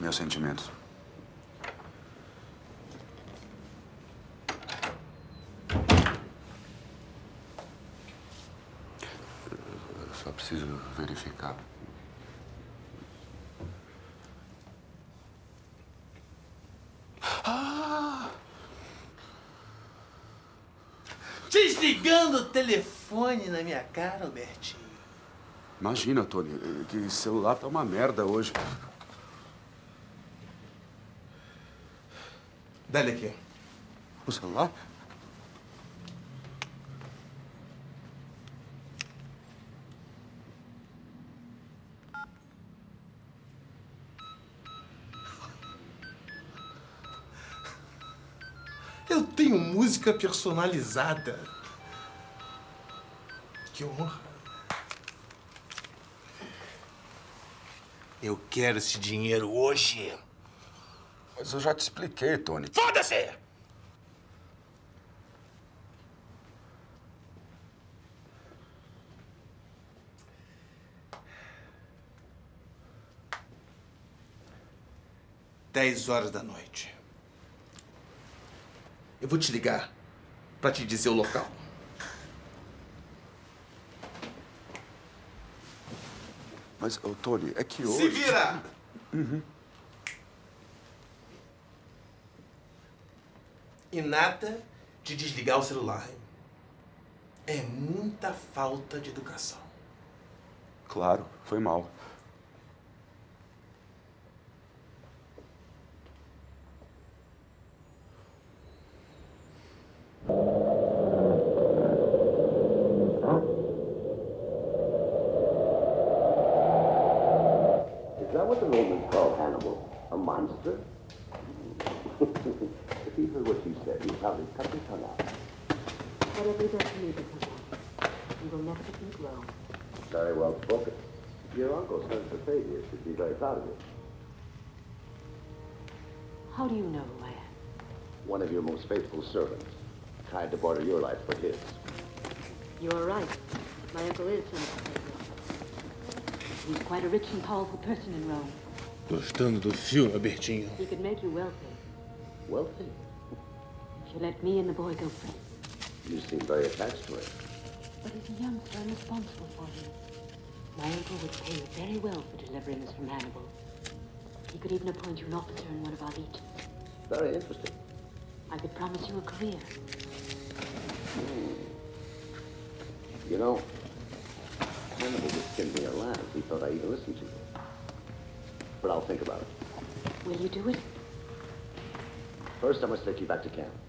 Meus sentimentos. Eu só preciso verificar. Desligando o telefone na minha cara, Albertinho. Imagina, Tony, que celular tá uma merda hoje. Dá-lhe aqui. O celular? Eu tenho música personalizada. Que honra. Eu quero esse dinheiro hoje. Mas eu já te expliquei, Tony. Foda-se! Dez horas da noite. Eu vou te ligar pra te dizer o local. Mas, ô, Tony, é que hoje... Se vira! Uhum. E nada de desligar o celular. É muita falta de educação. Claro, foi mal. Is that what the Romans called Hannibal? A monster? If he heard what you said, he'd probably cut his tongue out. Whatever he does to me, he will never defeat Rome. Very well spoken. Your uncle, Senator Fabius, should be very proud of you. How do you know who I am? One of your most faithful servants. Tried to barter your life for his. You are right. My uncle is Senator Fabius. He's quite a rich and powerful person in Rome. Gostando do filme, Albertinho? He could make you wealthy. Wealthy? If you let me and the boy go free. You seem very attached to him. But he's a youngster and responsible for him. My uncle would pay you very well for delivering us from Hannibal. He could even appoint you an officer in one of our legions. Very interesting. I could promise you a career. You know, Hannibal would skin me alive if he thought I even listened to you. But I'll think about it. Will you do it? First, I must take you back to camp.